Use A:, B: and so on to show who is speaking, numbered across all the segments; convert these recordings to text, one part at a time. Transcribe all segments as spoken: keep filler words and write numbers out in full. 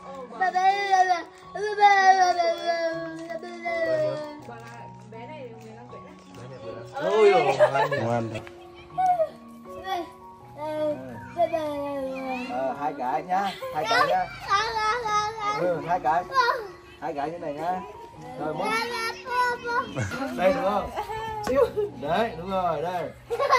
A: Bé này mười lăm tuổi đấy.
B: Ôi dồi, ngoan. Ờ, hai cái nhá, hai cái nhá. Ừ, hai cái. Hai cái như này nhá. Rồi một. Đây đúng không? Đấy, đúng rồi, đây.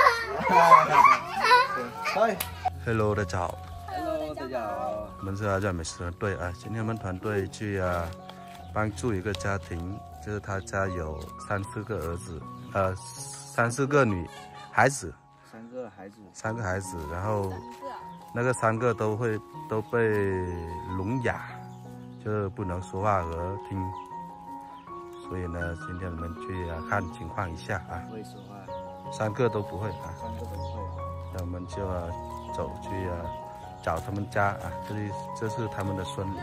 B: Thôi.
C: Hello， 大家好。
B: Hello， 大家好。
C: 我们是阿展美食团队啊，今天我们团队去啊帮助一个家庭，就是他家有三四个儿子，呃，三四个女孩子，
B: 三个孩子，
C: 三个孩子，然后那个三个都会都被聋哑，就是不能说话和听，所以呢，今天我们去啊看情况一下啊。
B: 不会说话，
C: 三个都不会啊，
B: 三个都不会。
C: 那我们就啊走去啊找他们家啊，这里这是他们的孙女。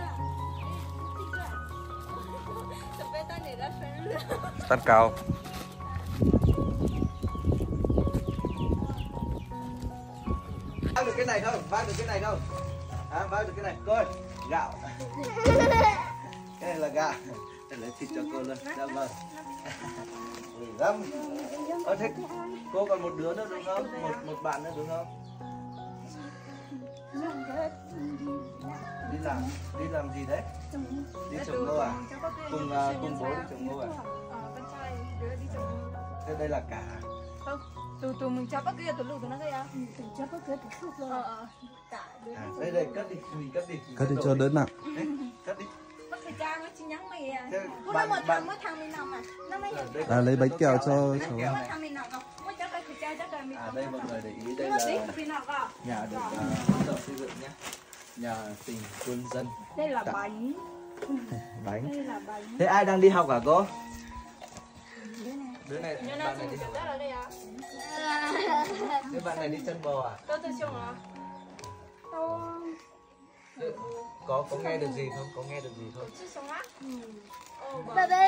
A: 准备到你的生日。
C: 蛋糕。
B: Vác được cái này không? Vác được cái này không? À, vác được cái này. Coi, gạo. Cái này là gạo. Để lấy thịt cho cô luôn. Dạ vâng. mười lăm. Ờ, thế cô còn một đứa nữa đúng không? Một một bạn nữa đúng không? Đi làm đi làm gì đấy? Đi trồng ngô à? Cùng uh, cùng bố đi trồng ngô à?
A: Ờ, con trai đứa đi trồng ngô.
B: Thế đây là cả.
A: Không, tụi tụi mình cho bác kia tụi lụt tụi nó kia. Tụi cho bác kia tụi lụt luôn. Ờ ờ. Cả đứa.
B: À, đây đây cất đi, mình cất đi. Mình
C: Cất đi
B: đồ
C: cho đỡ nặng.
B: Đấy, cất đi.
A: Bác thầy cha nó chi nhắn mày à.
B: Thế
A: Cô
B: bạn-
A: nó một
B: bạn-
A: thằng mới thằng mình nằm à. Nó mới nhận.
C: À, lấy bánh kẹo cho
B: Bánh
C: cháu.
B: kẹo
A: Mới
B: này.
A: thằng mình nằm không? Mới cho cái thầy cha cho cái mình.
B: À đây mọi người để ý đây
A: Nó tí
B: là
A: thì nào cả.
B: nhà được uh, hỗ trợ xây dựng nhé. Nhà tình quân dân.
A: Đây là bánh.
B: Bánh.
A: Đây là bánh.
B: Thế ai đang đi học hả cô? Đứa này
A: Nhưng nó
B: bạn này đi
A: chỉ
B: học.
A: rất là đây à.
B: Thế bạn này đi chân bò à?
A: Tôi tôi xong à. Tôi
B: Có có nghe được gì không? Có nghe được gì không?
A: chưa xong á. Ô bà.
B: Bao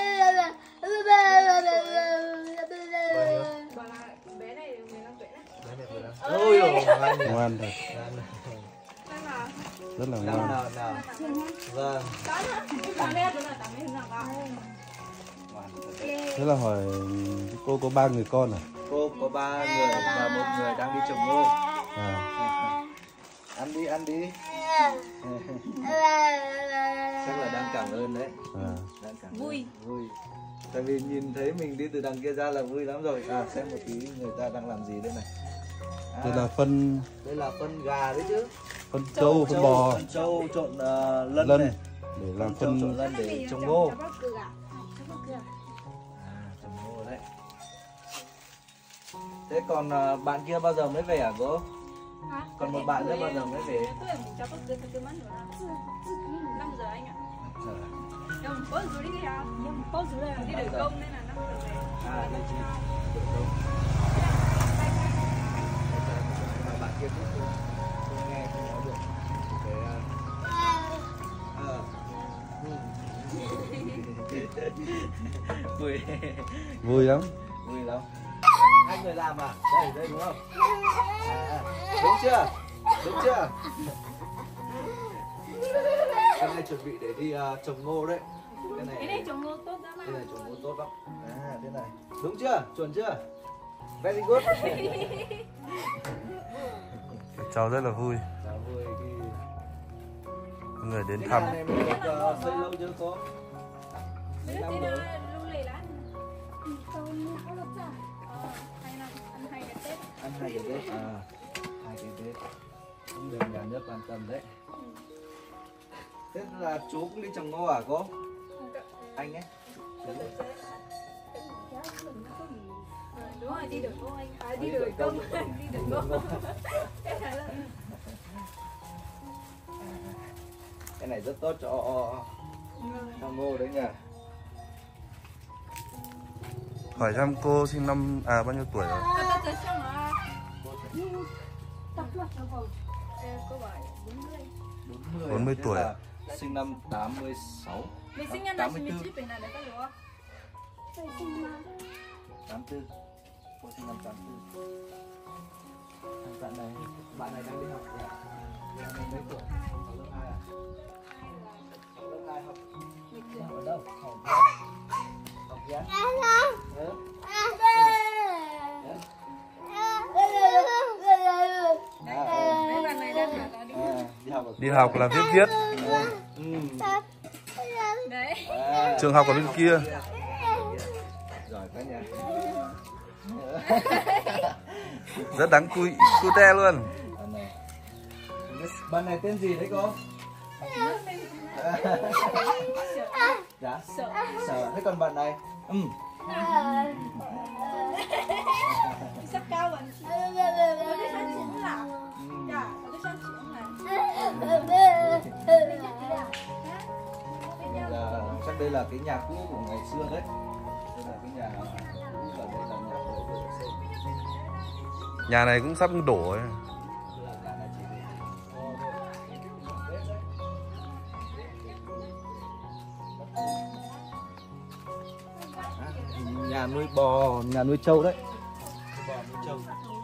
B: nhiêu?
A: Bà là bé này mười lăm tuổi đấy.
B: Bé này vừa lắm. Ôi dồi, ngoan nhỉ.
C: Ngoan thật,
B: Ngoan.
A: Đây là
C: rất là
B: Nào
C: ngoan.
B: nào nào. Vâng.
A: đó hả? Tạm biệt rồi tạm biệt nào cả.
B: Ngoan thật.
C: Thế là hỏi cô có ba người con à?
B: Cô có ba người và một người đang đi trồng ngô.
C: À,
B: Ăn đi, ăn đi. Chắc là đang cảm ơn đấy.
C: à.
B: Đang cảm ơn.
A: Vui.
B: Vui. Tại vì nhìn thấy mình đi từ đằng kia ra là vui lắm rồi. À, xem một tí người ta đang làm gì đây này. À,
C: Đây là phân
B: đây là phân gà đấy chứ.
C: phân trâu, phân bò,
B: Phân trâu trộn uh, lân,
C: lân
B: này.
C: để làm
B: Trâu trộn
C: phân.
B: lân để trồng ngô.
A: Cho bác cửa à? Cho bác cửa.
B: À, trồng ngô đấy. Thế còn uh, bạn kia bao giờ mới về hả cô?
A: Hả?
B: Còn một bạn nữa bao giờ mới về?
A: Tôi mình cho bác cửa từ từ mấy nữa là năm giờ anh ạ.
B: Giờ.
A: Không, có rủ đi kìa. Nhưng có rủ đây là đi đường công nên là năm giờ về.
B: À, đi chị. Được không? Mà bạn kia cũng không, không nghe, không nói được. Cái, uh, vui.
C: Vui lắm.
B: Vui lắm. Hai người làm à? Đây, đây đúng không? À, đúng chưa? Đúng chưa? Cái này chuẩn bị để đi uh, trồng ngô đấy. Cái này,
A: Cái này trồng ngô tốt lắm.
B: cái này trồng ngô tốt lắm. À, thế này. Đúng chưa? Chuẩn chưa? Very good.
C: Cháu rất là vui.
B: Cháu vui khi
C: Mọi người đến
B: cái
C: thăm.
B: nhà này mình được uh, xây lâu chưa cô? Mấy
A: Cái
B: năm
A: này
B: rồi?
A: lưu lì lắm. Ờ, hai năm, ăn hai cái Tết.
B: Ăn hai cái Tết. À, hai cái Tết. Cũng được nhà nước quan tâm đấy. Thế là chú cũng đi trồng ngô à cô? Anh ấy?
A: Ờ, đúng rồi, đi đường công anh. À, đi đường công. Đi đường công. Cái này là
B: Cái này rất tốt cho cho ngô đấy nhỉ.
C: Hỏi thăm cô sinh năm à bao nhiêu tuổi rồi?
A: Cô ta chơi xong à? Ê, cô bảo bốn mươi.
C: bốn mươi
B: Thế
C: tuổi
B: là sinh năm tám mươi sáu.
A: Mình sinh nhật là chín mươi chín tuổi này đấy có được không?
B: tám tư. Cô sinh năm tám tư. Bạn này, bạn này đang đi học gì ạ? Bạn này mấy tuổi? Học lớp hai à?
C: Đi học là viết viết.
B: Ừ.
A: Đấy.
B: À,
C: Trường học ở bên kia.
B: giỏi quá nha.
C: Rất đáng cui cute luôn.
B: Bạn này. Bạn này tên gì đấy cô? Dạ.
A: Sợ.
B: Sợ. Thế còn bạn này? Ừ.
A: Sắp cao vẫn. Có cái sáng chính là. Dạ, có cái sáng chính là.
B: Là, chắc đây là cái nhà cũ của ngày xưa đấy. Đây là cái nhà cũ và đây là nhà của người xây.
C: Nhà này cũng sắp đổ ấy.
B: Nhà nuôi bò, nhà nuôi trâu đấy. Bò nuôi trâu.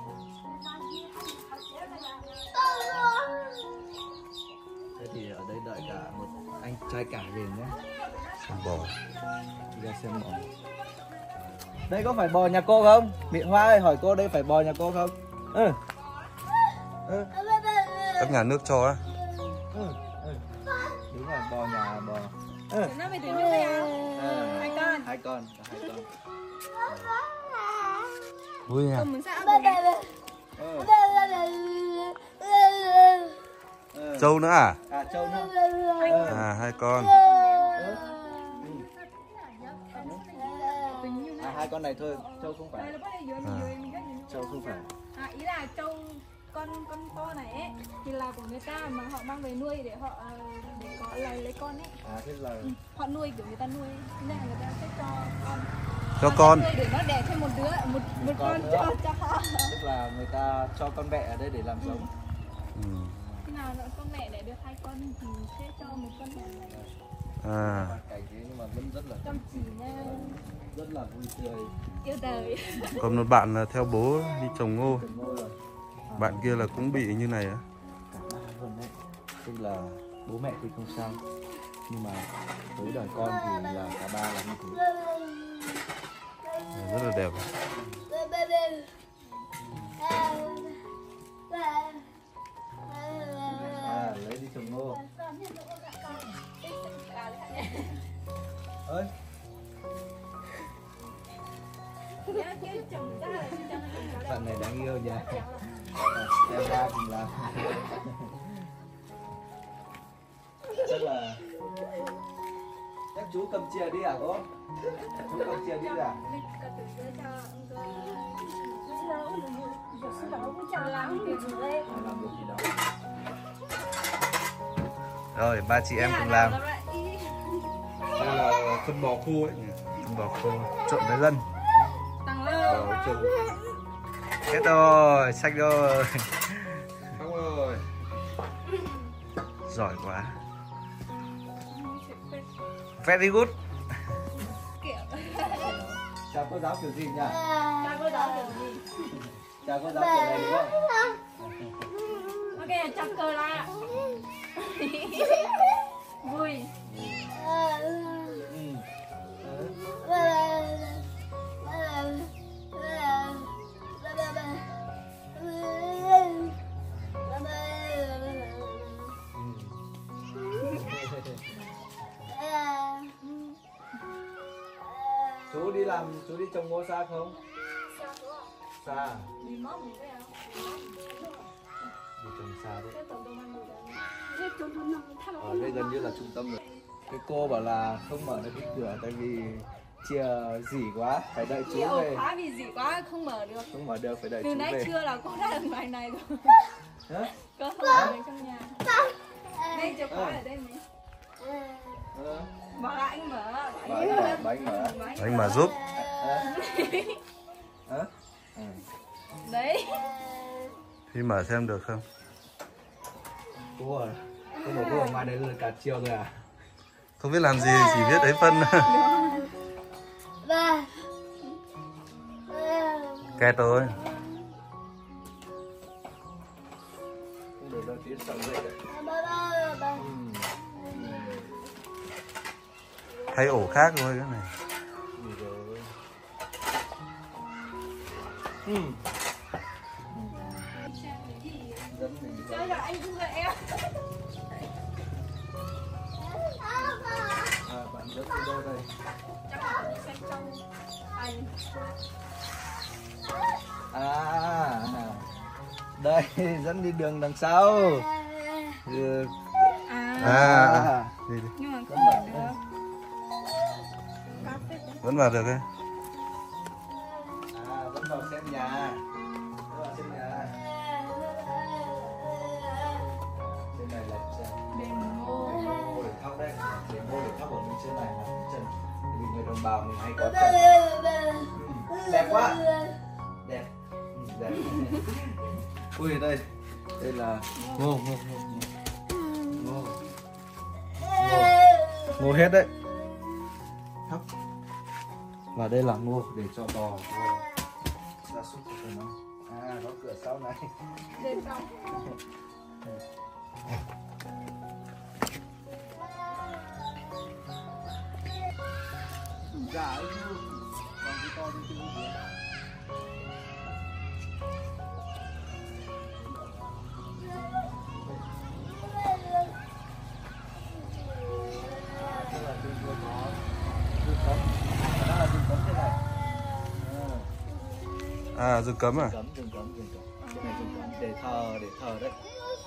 B: Thế thì ở đây đợi cả một anh trai cả về nhé.
C: Xem bò.
B: Đi ra xem bò. Đây có phải bò nhà cô không? Mỹ Hoa ơi, hỏi cô đây phải bò nhà cô không? Ừ. Ừ.
C: Các nhà nước cho á.
B: Ừ. Ừ. Đúng rồi, bò nhà bò. Ừ.
A: Nó về từ nước này à?
B: À,
A: Hai con.
B: hai con, hai con.
C: Vui nha.
A: Con muốn sao ăn
B: Ừ. Ừ.
C: Trâu nữa à?
B: À, trâu nữa.
C: À, hai con.
B: À, hai con này thôi, trâu không phải. Trâu không phải.
A: À, ý là trâu con con to này ấy thì là của người ta mà họ mang về nuôi để họ để có lấy lấy con ấy.
B: À, thế là
A: Ừ, họ nuôi kiểu người ta nuôi nên là người ta sẽ cho con.
C: Cho con.
A: Nuôi để nó đẻ thêm một đứa một một
B: con
A: con
B: nữa.
A: cho cho họ.
B: Tức là người ta cho con mẹ ở đây để làm giống.
C: Ừ.
A: Khi nào con mẹ đẻ được hai con thì sẽ cho một con mẹ này.
C: À.
B: Cảnh thế nhưng mà vẫn rất là
A: Chăm chỉ nha,
B: rất là vui tươi.
A: yêu đời.
C: Còn một bạn là theo bố đi trồng ngô.
B: Trồng ngô rồi.
C: Bạn kia là cũng bị như này á.
B: Cả ba luôn đấy. Tức là bố mẹ thì không sao, nhưng mà với đời con thì là cả ba là như thế.
C: Rất là đẹp.
B: À, lấy đi trồng ngô. Ơi. Bạn này đáng yêu nha. Em ra cùng làm. Chắc là chắc chú cầm chìa đi à cô? Chú cầm chìa đi à? Làm việc gì đâu.
C: Rồi, ba chị em cùng làm. Đây là phân bò khô ấy. Phân bò khô trộn với lân.
A: Tăng lên.
C: Bò trộn. Hết rồi, sạch rồi. Xong rồi. Giỏi quá. Very good.
B: Chào cô giáo kiểu gì nhỉ?
A: Chào cô giáo kiểu gì?
B: Chào cô giáo kiểu này đúng không?
A: Ok, chọc cờ lại. Vui.
B: Ừ. Chú đi làm, chú đi trồng ngô xa không? Xa.
A: Đi móc một cái áo.
B: Đi trồng xa đấy.
A: Cái tổng đồng ăn rồi.
B: Ở đây gần như là trung tâm rồi. Cái cô bảo là không mở được cái cửa tại vì chìa dỉ quá, phải đợi chú
A: Nhiều
B: về.
A: khóa vì gì quá không mở được.
B: Không mở được, phải đợi
A: Từ
B: chú
A: nãy
B: về.
A: trưa là cô đã ở ngoài này rồi.
B: Hả?
A: Cô không ở được trong nhà. Đây chìa khóa ở đây này.
B: Ờ.
A: Bảo là anh mở.
B: Bảo anh mở, bảo anh mở.
C: Anh mà giúp.
B: Hả? Hả? Ừ.
A: Đấy.
C: Thì mở xem được không?
B: Cô à, cô bảo cô ở ngoài đây là cả chiều rồi à?
C: Không biết làm gì, chỉ biết ấy phân. Kẹt rồi.
B: Không được đâu, tí sợ dậy đấy. Ừ.
C: Thay ổ khác thôi cái này.
B: Ừ rồi. Ừ. Dẫn mình đi.
A: Chơi rồi anh cũng vậy em.
B: đây dẫn đi đường đằng sau. Ừ.
A: À,
C: À,
B: À.
C: à. Đi, đi.
A: nhưng mà không vào được.
C: Vẫn vào được ấy.
B: À, vẫn vào xem nhà. Vẫn vào xem nhà. Trên này là trên
A: Đền ngô.
B: ngô để thóc đấy. Để ngô để thóc ở bên trên này là chân. Vì người đồng bào mình hay có chân. Ừ, đẹp quá. Đẹp. Ừ, đẹp. Ui đây. Đây là ngô, ngô, ngô. Ngô. Ngô. Ngô hết đấy. Thóc. Và đây là ngô để cho bò gia súc cho nó. À, có cửa sau này.
A: Đền sau.
B: Gà ấy chứ. Còn cái to đi chưa biết. Đây là trên kia có rừng cấm. Đó là rừng cấm thế này. À.
C: À, rừng cấm à?
B: Cấm, rừng cấm, rừng cấm. Cái này rừng cấm để thờ, để thờ đấy.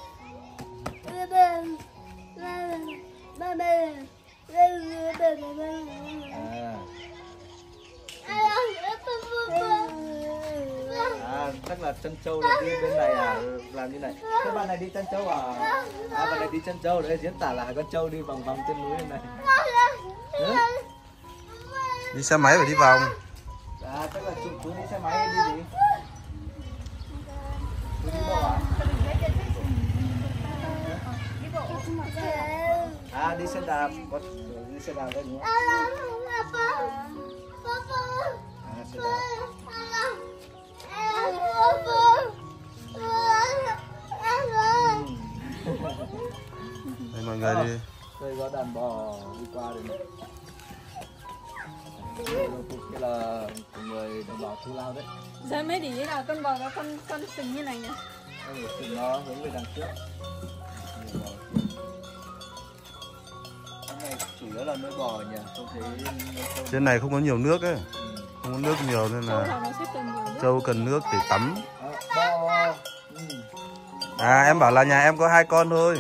B: À. À, chắc là chân trâu là đi bên này à, làm như này. Các bạn này đi chân trâu à? À, bạn này đi chân trâu đấy, diễn tả là con trâu đi vòng vòng trên núi này. Ừ?
C: Đi xe máy phải đi vòng.
B: À, chắc là chú, chú đi xe máy đi gì? Chú đi bộ à? À, đi xe đạp, có đi xe đạp đấy đúng không? À, xe đạp.
C: Đây mọi người đi.
B: Đây có đàn bò đi qua đây này. Đây là người đồng bào Thu Lao đấy.
A: Giờ mới để ý là con bò nó con con sừng như này nhỉ?
B: Đây là sừng nó hướng về đằng trước. Cái này chủ yếu là nuôi bò nhỉ, không thấy nuôi trâu.
C: Trên này không có nhiều nước ấy.
B: Ừ.
C: Không có nước nhiều nên
A: Trâu
C: là
A: thỏ nó sẽ cần nhiều nước.
C: trâu cần nước để tắm.
B: À, bò. Ừ.
C: À, em bảo là nhà em có hai con thôi.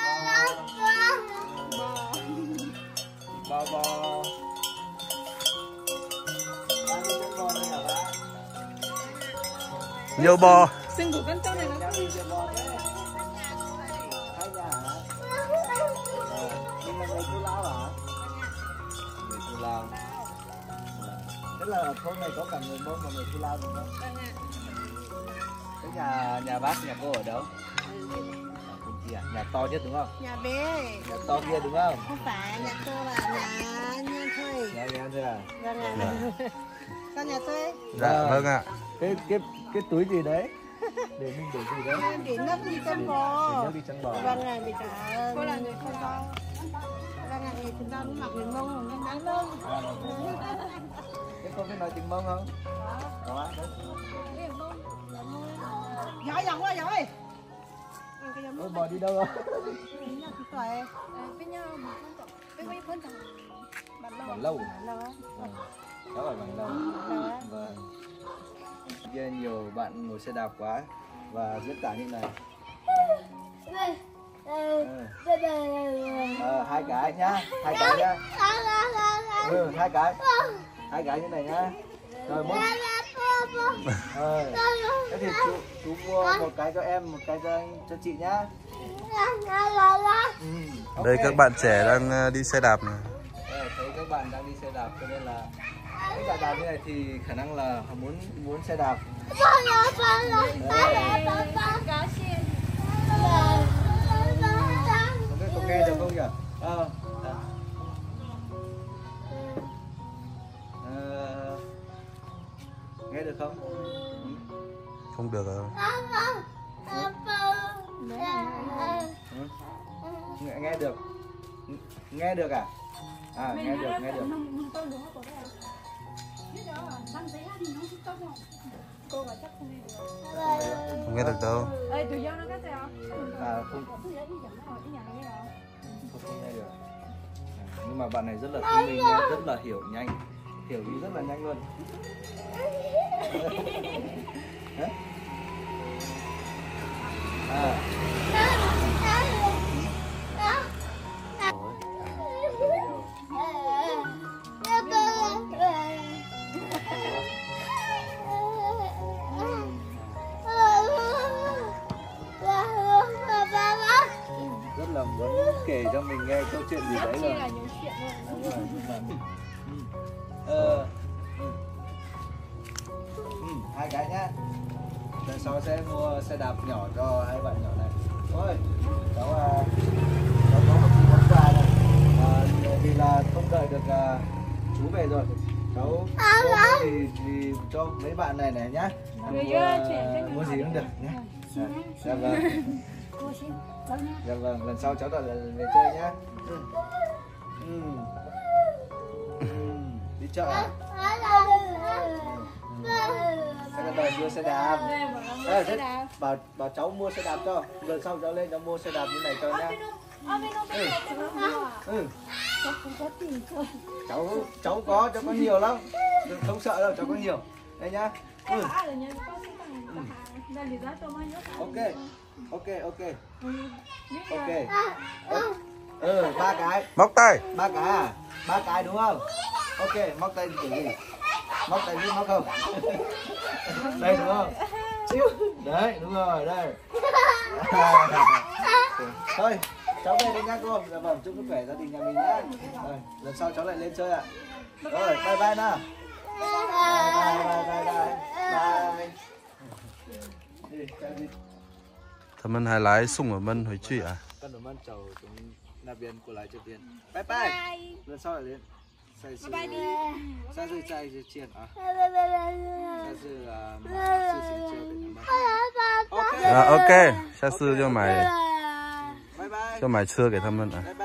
B: Bò bò. Đang đi chân bò đây hả bạn?
C: Nhiều bò.
A: Sừng của con trâu này nó
B: Đang
A: có
B: đi chân bò đấy. Hai nhà hả? Ờ, nhưng mà người Thu Lao hả? Người Thu Lao. Tức là thôn này có cả người Mông và người Thu Lao đúng không? Cái nhà nhà bác nhà cô ở đâu? Ở bên kia, nhà to nhất đúng không?
D: Nhà bé,
B: Nhà to kia đúng không?
D: không phải nhà tôi là nhà nhân thuê.
B: Nhà nhà thôi à?
D: Vâng ạ. Con nhà thuê
C: Dạ vâng ạ.
B: Cái cái cái túi gì đấy? Để mình để gì đấy?
D: để nước đi chân
B: Để
D: bò.
B: nước đi chân bò.
D: Vâng ạ, để cả
A: cô là người không có.
D: vâng ạ, để chúng ta cũng mặc người Mông hoặc người Nắng Mông.
B: À, cái con biết nói tiếng Mông không? Đó. Đấy.
D: Giỏi giỏi quá giỏi.
B: Ôi, bò đi đâu rồi?
D: Tuổi
A: Với nhau một con trâu. Với mấy con trâu.
B: Bằng lâu.
D: lâu á.
B: Ừ. Đó là bằng lâu.
D: Lâu á.
B: Vâng. Kia nhiều bạn ngồi xe đạp quá và diễn tả như này. Ừ. Ờ, hai cái nhá, hai cái nhá. Ừ, hai cái, hai cái như này nhá. Rồi một. Ờ. Thế thì chú chú mua một cái cho em, một cái cho anh, cho chị nhá. Ừ.
C: Đây
B: ok.
C: các bạn trẻ đang ờ, đi xe đạp này.
B: Ờ, thấy các bạn đang đi xe đạp cho nên là cái xe đạp như này thì khả năng là họ muốn muốn xe đạp.
A: Cá xiên.
B: Không biết có nghe được không nhỉ? Ờ. Ờ. Nghe được không? Ừ.
C: Không được đâu.
B: Ừ. Nghe, nghe được. Nghe được à? À, nghe được, nghe được.
A: Cô và chắc không nghe được.
C: Không nghe được đâu.
A: Ê, tụi dâu nó cái gì không?
B: À, không, không, không nghe được. À, nhưng mà bạn này rất là thông minh, rất là hiểu nhanh, hiểu ý rất là nhanh luôn. Đấy. À. Rất là muốn kể cho mình nghe câu chuyện gì đấy rồi.
A: là nhiều chuyện rồi.
B: Đúng rồi, nhưng mà ừ. Ờ. Ừ. Ừ, hai cái nhá. Lần sau sẽ mua xe đạp nhỏ cho hai bạn nhỏ này. Ôi, cháu à, cháu có một món quà này. À, vì là không đợi được à, chú về rồi. Cháu mua thì, thì cho mấy bạn này này nhá. Mua, mua gì cũng được nhé. À, dạ vâng. Dạ vâng, lần sau cháu đợi về chơi nhá. Ừ. Ừ. Ừ. Đi chợ à? Sẽ là đợi mua xe đạp. À, thế bảo bảo cháu mua xe đạp cho. Lần sau cháu lên cháu mua xe đạp như này cho nhá. Ừ. Ừ. Cháu cháu có cháu có nhiều lắm. Đừng không sợ đâu, cháu có nhiều. Đây nhá. Ừ. Ok. Ok ok. Ok. Ừ, ba cái.
C: Móc tay.
B: Ba cái à? Ba cái đúng không? Ok, móc tay kiểu gì? Móc tay biết móc không? Đây đúng không? Đấy, đúng rồi, đây. Thôi, cháu về đây nha cô. Dạ vâng, chúc sức khỏe gia đình nhà mình nhá. Rồi, lần sau cháu lại lên chơi ạ. Rồi, bye bye nào. Bye bye bye bye bye. Đi, đi.
C: 他们还来送我们回去啊！
B: Con của mình chào chúng那边过来这边，拜拜。lần sau lại đến。下次，下次再见啊。下次啊，买自行车给他们。OK。
C: 啊 ，OK， 下次就买，
B: 拜拜。
C: 就买车给他们啊。
B: 拜拜。